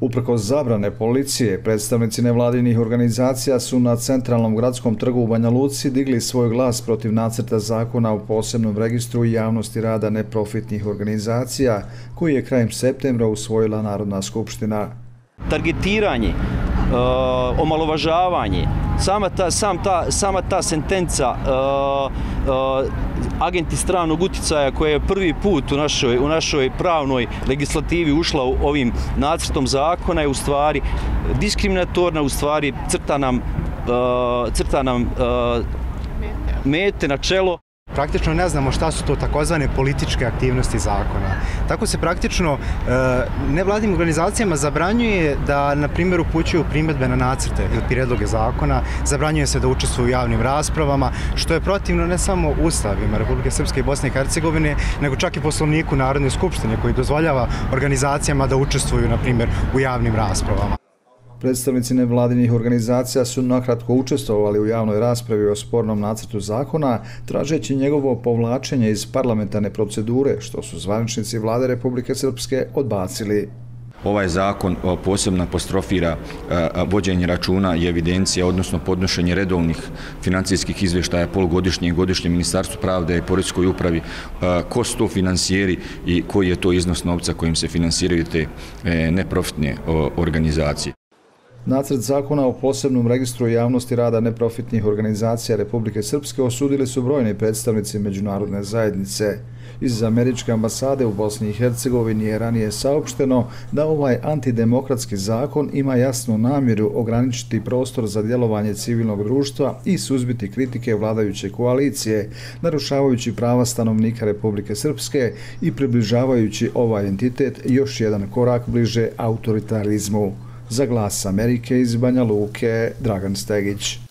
Uprkos zabrane policije, predstavnici nevladinih organizacija su na centralnom gradskom trgu u Banja Luci digli svoj glas protiv nacrta zakona o posebnom registru javnosti rada neprofitnih organizacija koji je krajem septembra usvojila Narodna skupština. Targetiranje, omalovažavanje, sama ta sentenca agenti stranog uticaja koja je prvi put u našoj pravnoj legislativi ušla u ovim nacrtom zakona je u stvari diskriminatorna, u stvari crta nam mete na čelo. Praktično ne znamo šta su to takozvane političke aktivnosti zakona. Tako se praktično nevladinim organizacijama zabranjuje da, na primjer, upućuju primjedbe na nacrte ili prijedloge zakona, zabranjuje se da učestvuju u javnim raspravama, što je protivno ne samo ustavima Republike Srpske i Bosne i Hercegovine, nego čak i Poslovniku Narodne skupštine koji dozvoljava organizacijama da učestvuju, na primjer, u javnim raspravama. Predstavnici nevladinih organizacija su nakratko učestvovali u javnoj raspravi o spornom nacrtu zakona, tražeći njegovo povlačenje iz parlamentarne procedure, što su zvaničnici vlade Republike Srpske odbacili. Ovaj zakon posebno apostrofira vođenje računa i evidencija, odnosno podnošenje redovnih financijskih izvještaja polugodišnje i godišnje Ministarstvu pravde i Poreskoj upravi, ko su to finansijeri i koji je to iznos novca kojim se finansiraju te neprofitne organizacije. Nacrt zakona o posebnom registru javnosti rada neprofitnih organizacija Republike Srpske osudili su brojni predstavnici međunarodne zajednice. Iz Američke ambasade u Bosni i Hercegovini je ranije saopšteno da ovaj antidemokratski zakon ima jasnu namjeru ograničiti prostor za djelovanje civilnog društva i suzbiti kritike vladajuće koalicije, narušavajući prava stanovnika Republike Srpske i približavajući ovaj entitet još jedan korak bliže autoritarizmu. Za Glas Amerike iz Banja Luke, Dragan Stegić.